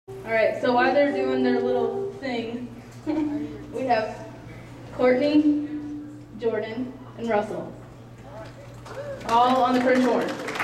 All right, so while they're doing their little thing, we have Courtney, Jordan, and Russell, all on the French horn.